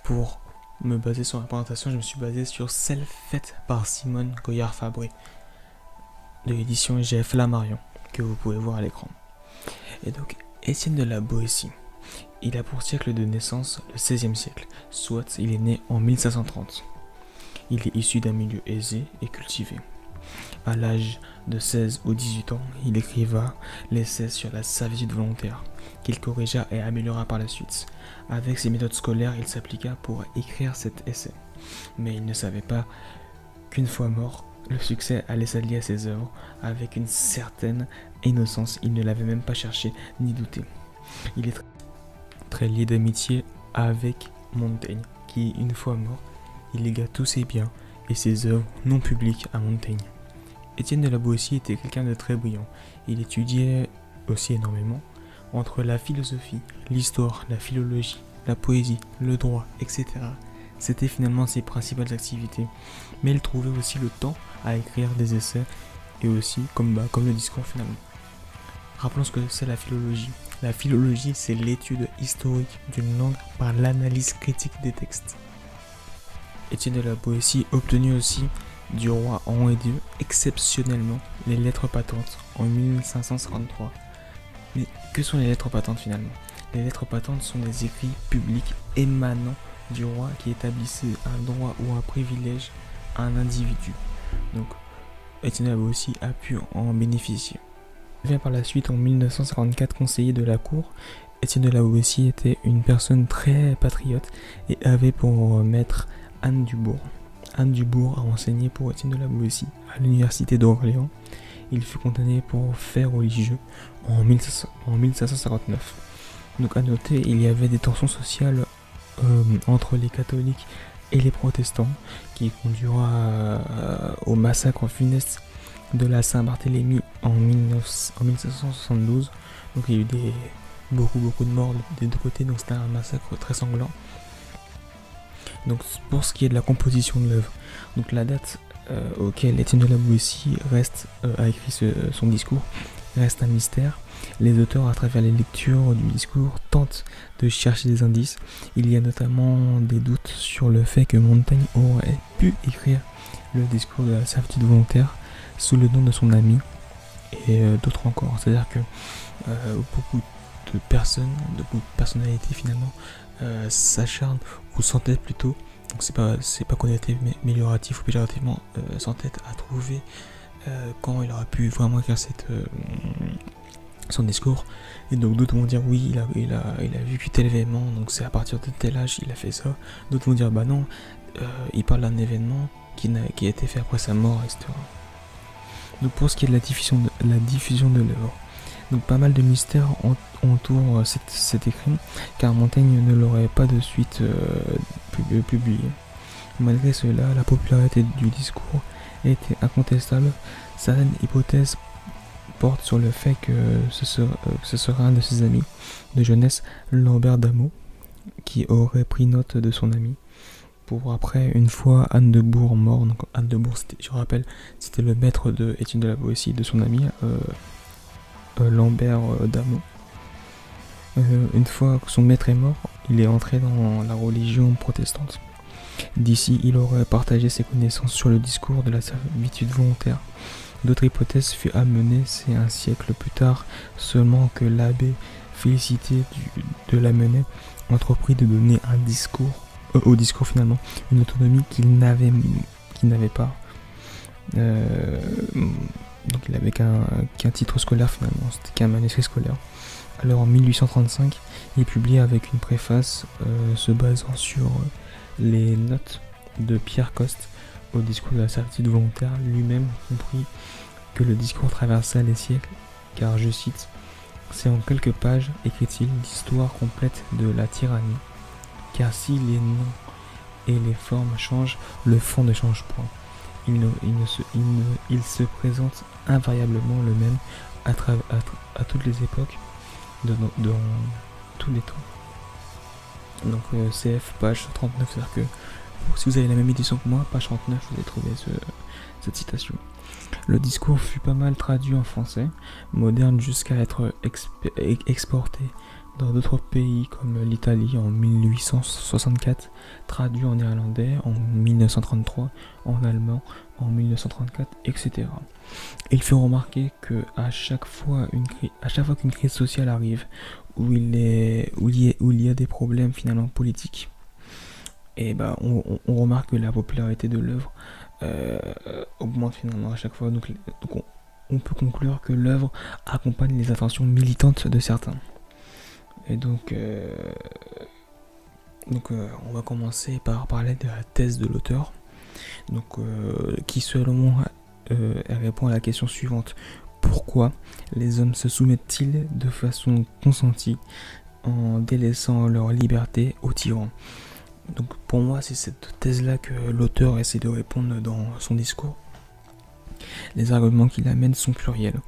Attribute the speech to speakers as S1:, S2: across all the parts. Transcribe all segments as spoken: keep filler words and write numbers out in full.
S1: pour me baser sur la présentation, je me suis basé sur celle faite par Simone Goyard-Fabré de l'édition G F Lamarien, que vous pouvez voir à l'écran. Et donc, Étienne de la Boétie, il a pour siècle de naissance le seizième siècle, soit il est né en mille cinq cent trente. Il est issu d'un milieu aisé et cultivé. À l'âge de seize ou dix-huit ans, il écriva l'essai sur la servitude volontaire, qu'il corrigea et améliora par la suite. Avec ses méthodes scolaires, il s'appliqua pour écrire cet essai. Mais il ne savait pas qu'une fois mort, le succès allait s'allier à ses œuvres. Avec une certaine innocence, il ne l'avait même pas cherché ni douté. Il est très, très lié d'amitié avec Montaigne, qui, une fois mort, il légua tous ses biens et ses œuvres non publiques à Montaigne. Étienne de la Boétie était quelqu'un de très brillant. Il étudiait aussi énormément entre la philosophie, l'histoire, la philologie, la poésie, le droit, et cetera. C'était finalement ses principales activités. Mais il trouvait aussi le temps à écrire des essais et aussi comme, bah, comme le discours finalement. Rappelons ce que c'est la philologie. La philologie, c'est l'étude historique d'une langue par l'analyse critique des textes. Étienne de la Boétie obtenut aussi du roi Henri deux exceptionnellement les lettres patentes en mille cinq cent cinquante-trois. Mais que sont les lettres patentes finalement? Les lettres patentes sont des écrits publics émanant du roi qui établissait un droit ou un privilège à un individu. Donc Étienne de la Boétie a pu en bénéficier. Il devient par la suite en mille neuf cent cinquante-quatre conseiller de la cour. Étienne de la Boétie était une personne très patriote et avait pour maître Anne Dubourg. Anne Dubourg a enseigné pour Étienne de la Boétie à l'université d'Orléans. Il fut condamné pour fait religieux en mille cinq cent cinquante-neuf. Donc à noter, il y avait des tensions sociales euh, entre les catholiques et les protestants qui conduira euh, au massacre funeste de la Saint-Barthélemy en, mille cinq cent soixante-douze. Donc il y a eu des, beaucoup beaucoup de morts des deux côtés, donc c'était un massacre très sanglant. Donc pour ce qui est de la composition de l'œuvre, donc la date euh, auquel Étienne de la Boétie reste euh, a écrit ce, son discours reste un mystère. Les auteurs, à travers les lectures du discours, tentent de chercher des indices. Il y a notamment des doutes sur le fait que Montaigne aurait pu écrire le discours de la servitude volontaire sous le nom de son ami et euh, d'autres encore. C'est-à-dire que euh, beaucoup de personnes, de beaucoup de personnalités finalement euh, s'acharnent ou s'entêtent plutôt. Donc c'est pas c'est pas connoté amélioratif ou péjorativement, euh, s'entêtent à trouver euh, quand il aurait pu vraiment écrire cette euh, son discours. Et donc d'autres vont dire oui, il a, il a, il a vécu tel événement, donc c'est à partir de tel âge il a fait ça. D'autres vont dire bah non, euh, il parle d'un événement qui, n'a, qui a été fait après sa mort, et cetera. Donc pour ce qui est de la diffusion de, la diffusion de l'œuvre, donc pas mal de mystères entourent cet, cet écrit, car Montaigne ne l'aurait pas de suite euh, publié. Malgré cela, la popularité du discours était incontestable. Certaines hypothèses porte sur le fait que ce serait, euh, ce serait un de ses amis de jeunesse, Lambert d'Amo, qui aurait pris note de son ami. Pour après, une fois Anne de Bourg mort, donc Anne de Bourg, je rappelle, c'était le maître de Étienne de la Boétie, de son ami euh, euh, Lambert euh, d'Amo. Euh, une fois que son maître est mort, il est entré dans la religion protestante. D'ici, il aurait partagé ses connaissances sur le discours de la servitude volontaire. D'autres hypothèses furent amenées, c'est un siècle plus tard seulement que l'abbé Félicité du, de Lamennais entreprit de donner un discours, euh, au discours finalement, une autonomie qu'il n'avait, qu'il n'avait pas. Euh, donc il avait qu'un, qu'un titre scolaire finalement, c'était qu'un manuscrit scolaire. Alors en mille huit cent trente-cinq, il publie avec une préface euh, se basant sur les notes de Pierre Coste au discours de la servitude volontaire. Lui-même comprit que le discours traversa les siècles, car, je cite, « C'est en quelques pages, écrit-il, l'histoire complète de la tyrannie, car si les noms et les formes changent, le fond ne change point. Il, ne, il, ne se, il, ne, il se présente invariablement le même à, tra- à, tra- à toutes les époques, de, de, dans tous les temps. » Donc euh, C F, page trente-neuf, c'est-à-dire que si vous avez la même édition que moi, page trente-neuf, vous allez trouver ce, cette citation. Le discours fut pas mal traduit en français, moderne jusqu'à être exp- exporté dans d'autres pays comme l'Italie en mille huit cent soixante-quatre, traduit en néerlandais en mille neuf cent trente-trois, en allemand en mille neuf cent trente-quatre, et cetera. Il fait remarquer que à chaque fois une cri- à chaque fois qu'une crise sociale arrive, où il est où il y a, où il y a des problèmes finalement politiques, et ben on, on, on remarque que la popularité de l'œuvre euh, augmente finalement à chaque fois. Donc, donc on, on peut conclure que l'œuvre accompagne les intentions militantes de certains. Et donc, euh, donc euh, on va commencer par parler de la thèse de l'auteur, donc euh, qui selon moi euh, elle répond à la question suivante: pourquoi les hommes se soumettent-ils de façon consentie en délaissant leur liberté aux tyrans? Donc pour moi, c'est cette thèse-là que l'auteur essaie de répondre dans son discours. Les arguments qu'il amène sont pluriels.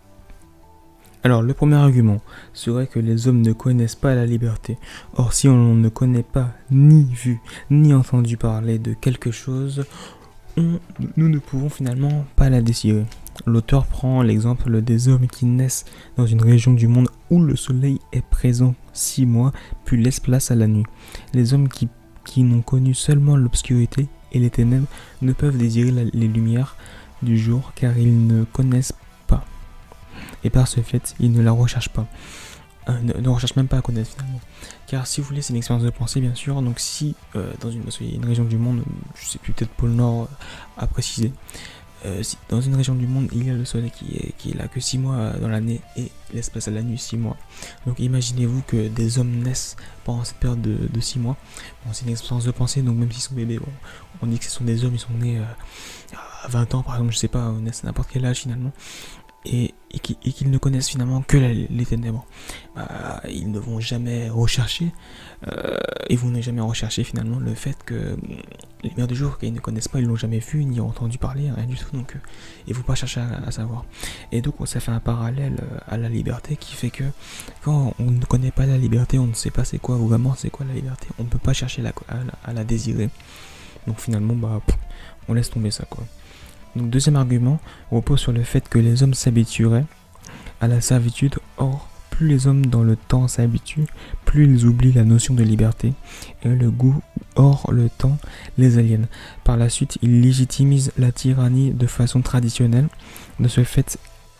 S1: Alors le premier argument serait que les hommes ne connaissent pas la liberté. Or si on ne connaît pas, ni vu, ni entendu parler de quelque chose, on, nous ne pouvons finalement pas la désirer. L'auteur prend l'exemple des hommes qui naissent dans une région du monde où le soleil est présent six mois, puis laisse place à la nuit. Les hommes qui, qui n'ont connu seulement l'obscurité et les ténèbres ne peuvent désirer la, les lumières du jour car ils ne connaissent pas. Et par ce fait, ils ne la recherchent pas. Euh, ne, ne recherchent même pas à connaître finalement. Car si vous voulez, c'est une expérience de pensée bien sûr. Donc si euh, dans une, une région du monde, je sais plus, peut-être pôle Nord à préciser, euh, si dans une région du monde il y a le soleil qui est, qui est là que six mois dans l'année et laisse place à la nuit six mois. Donc imaginez-vous que des hommes naissent pendant cette période de, de six mois. Bon, c'est une expérience de pensée, donc même s'ils sont bébés, bon, on dit que ce sont des hommes, ils sont nés euh, à vingt ans par exemple, je sais pas, ils naissent à n'importe quel âge finalement. Et, et qu'ils ne connaissent finalement que la, les ténèbres, bah, ils ne vont jamais rechercher, euh, ils vont jamais rechercher finalement le fait que les lumières du jour qu'ils ne connaissent pas, ils l'ont jamais vu, ni entendu parler, rien du tout, donc euh, ils ne vont pas chercher à, à savoir. Et donc ça fait un parallèle à la liberté qui fait que quand on ne connaît pas la liberté, on ne sait pas c'est quoi vraiment, c'est quoi la liberté, on ne peut pas chercher la, à, la, à la désirer. Donc finalement, bah, pff, on laisse tomber ça quoi. Donc deuxième argument repose sur le fait que les hommes s'habitueraient à la servitude. Or, plus les hommes dans le temps s'habituent, plus ils oublient la notion de liberté et le goût. Or, le temps les aliène. Par la suite, ils légitimisent la tyrannie de façon traditionnelle. De ce fait,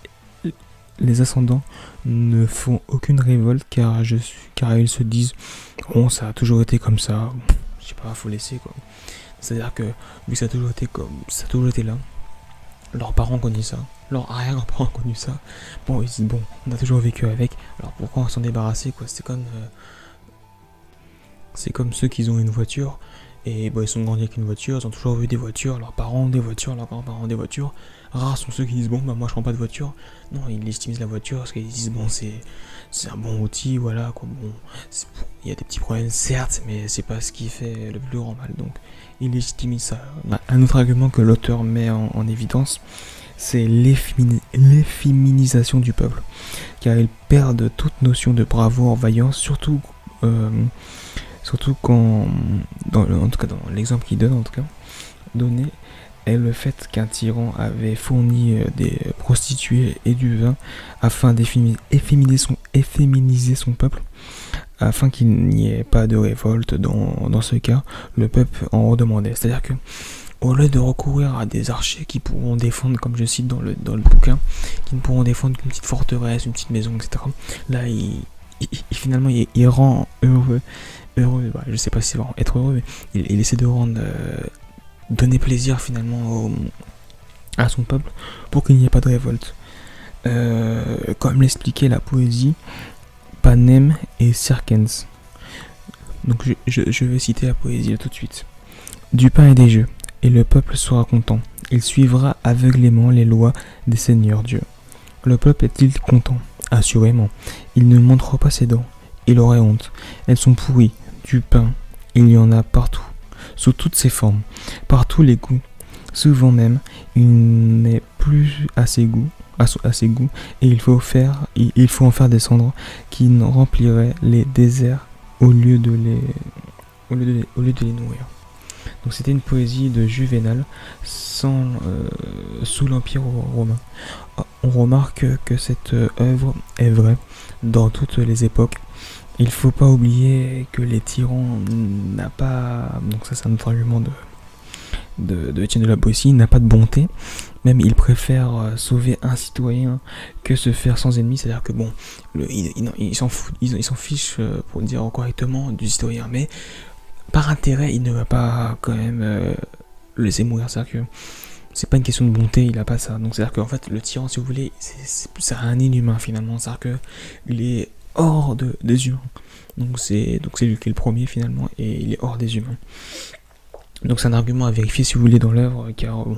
S1: les ascendants ne font aucune révolte car, je suis, car ils se disent « Bon, ça a toujours été comme ça, je sais pas, faut laisser quoi ». C'est-à-dire que, vu que ça a toujours été comme ça a toujours été là, leurs parents ont connu ça, leurs arrière-grands-parents ont connu ça. Bon, ils disent, bon, on a toujours vécu avec, alors pourquoi on s'en débarrasser, quoi. C'est comme, euh, c'est comme ceux qui ont une voiture, et bon, ils sont grandis avec une voiture, ils ont toujours vu des voitures, leurs parents ont des voitures, leurs grands-parents ont des voitures. Rares sont ceux qui disent, bon, bah moi je prends pas de voiture. Non, ils légitimisent la voiture parce qu'ils disent, bon, c'est c'est un bon outil, voilà, quoi. Bon, il y a des petits problèmes, certes, mais c'est pas ce qui fait le plus grand mal, donc ils légitimisent ça. Un autre argument que l'auteur met en, en évidence, c'est l'efféminisation du peuple, car ils perdent toute notion de bravoure, vaillance, surtout, euh, surtout quand, dans le, en tout cas dans l'exemple qu'il donne, en tout cas, donné, est le fait qu'un tyran avait fourni des prostituées et du vin afin d'efféminiser son, efféminiser son peuple, afin qu'il n'y ait pas de révolte. Dans, dans ce cas, le peuple en redemandait. C'est-à-dire que au lieu de recourir à des archers qui pourront défendre, comme je cite dans le, dans le bouquin, qui ne pourront défendre qu'une petite forteresse, une petite maison, et cetera. Là, il, il, il finalement, il, il rend heureux, heureux, bah, je sais pas si c'est vraiment être heureux, mais il, il essaie de rendre, euh, donner plaisir finalement au, à son peuple pour qu'il n'y ait pas de révolte. Euh, comme l'expliquait la poésie, Panem et Circens. Donc je, je, je vais citer la poésie là, tout de suite. Du pain et des jeux, et le peuple sera content. Il suivra aveuglément les lois des seigneurs Dieu. Le peuple est-il content? Assurément. Il ne montre pas ses dents. Il aurait honte. Elles sont pourries. Du pain, il y en a partout, sous toutes ses formes, par tous les goûts. Souvent même, il n'est plus à ses goûts. À, à ses goûts, et il faut, faire, il faut en faire descendre qui rempliraient les déserts au lieu de les, au lieu de les, au lieu de les nourrir. Donc c'était une poésie de Juvénal sans, euh, sous l'Empire romain. On remarque que cette œuvre est vraie dans toutes les époques, il faut pas oublier que les tyrans n'a pas, donc ça c'est un autre argument de de, de Étienne de la Boétie, n'a pas de bonté. Même il préfère euh, sauver un citoyen que se faire sans ennemi. C'est-à-dire que bon, le, il, il, il s'en fout, il, il s'en fiche euh, pour dire correctement du citoyen, mais par intérêt, il ne va pas quand même euh, le laisser mourir. C'est-à-dire que c'est pas une question de bonté, il a pas ça. Donc c'est-à-dire qu'en fait, le tyran, si vous voulez, c'est un inhumain finalement. C'est-à-dire que il est hors de, des humains. Donc c'est donc c'est lui qui est le premier finalement, et il est hors des humains. Donc c'est un argument à vérifier si vous voulez dans l'œuvre, car bon,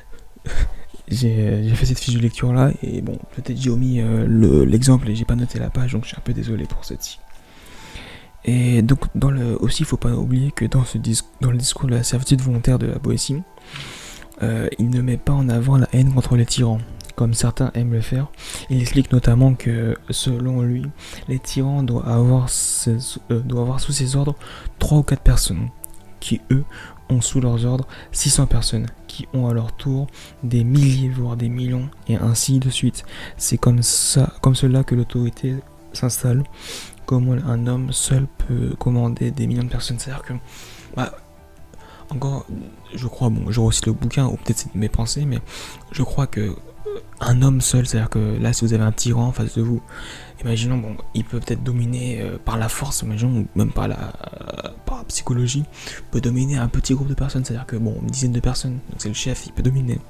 S1: j'ai fait cette fiche de lecture là, et bon, peut-être j'ai omis euh, l'exemple le, et j'ai pas noté la page, donc je suis un peu désolé pour celle-ci. Et donc dans le, aussi il faut pas oublier que dans, ce dis, dans le discours de la servitude volontaire de la Boétie, euh, il ne met pas en avant la haine contre les tyrans, comme certains aiment le faire. Il explique notamment que, selon lui, les tyrans doivent avoir, ses, euh, doivent avoir sous ses ordres trois ou quatre personnes, qui eux ont sous leurs ordres six cents personnes, qui ont à leur tour des milliers voire des millions, et ainsi de suite. C'est comme ça, comme cela que l'autorité s'installe. Comment un homme seul peut commander des millions de personnes. C'est-à-dire que, bah, encore, je crois, bon, je recite le bouquin, ou peut-être c'est mes pensées, mais je crois que un homme seul, c'est-à-dire que là, si vous avez un tyran en face de vous, imaginons, bon, il peut peut-être dominer euh, par la force, imaginons, ou même par la, euh, par la psychologie, peut dominer un petit groupe de personnes, c'est-à-dire que, bon, une dizaine de personnes, donc c'est le chef, il peut dominer.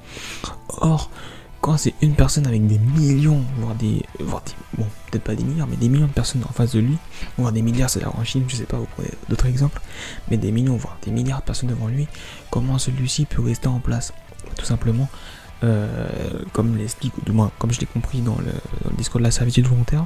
S1: Or, quand c'est une personne avec des millions, voire des, voire des bon, peut-être pas des milliards, mais des millions de personnes en face de lui, voire des milliards, c'est-à-dire en Chine, je sais pas, vous prenez d'autres exemples, mais des millions, voire des milliards de personnes devant lui, comment celui-ci peut rester en place? Tout simplement, Euh, comme l'explique, ou du moins comme je l'ai compris dans le, dans le discours de la servitude volontaire,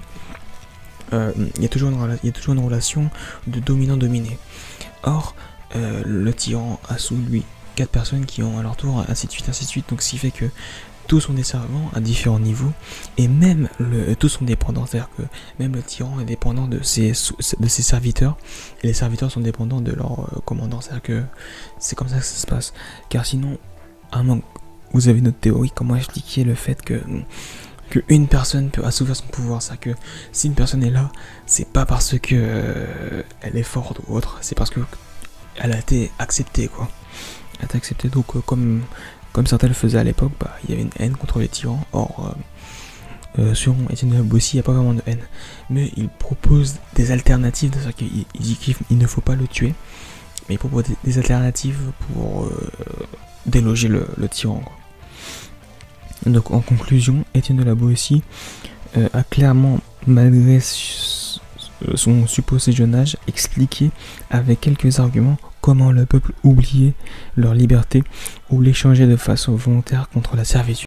S1: euh, il y a toujours une, il y a toujours une relation de dominant-dominé. Or, euh, le tyran a sous lui quatre personnes qui ont à leur tour, ainsi de suite, ainsi de suite. Donc, ce qui fait que tous sont des servants à différents niveaux, et même le, tous sont dépendants. C'est-à-dire que même le tyran est dépendant de ses, de ses serviteurs, et les serviteurs sont dépendants de leur euh, commandant. C'est-à-dire que c'est comme ça que ça se passe. Car sinon, à un moment, vous avez notre théorie, comment expliquer le fait que, que une personne peut assouvir son pouvoir. C'est-à-dire que si une personne est là, c'est pas parce que euh, elle est forte ou autre, c'est parce que elle a été acceptée, quoi. Elle a été acceptée. Donc euh, comme, comme certains le faisaient à l'époque, bah, il y avait une haine contre les tyrans. Or, euh, euh, selon Étienne de la Boétie, il n'y a pas vraiment de haine. Mais il propose des alternatives, c'est-à-dire qu'il dit qu'il ne faut pas le tuer, mais il propose des, des alternatives pour euh, déloger le, le tyran, quoi. Donc en conclusion, Étienne de la Boétie euh, a clairement, malgré son supposé jeune âge, expliqué avec quelques arguments comment le peuple oubliait leur liberté ou l'échangeait de façon volontaire contre la servitude.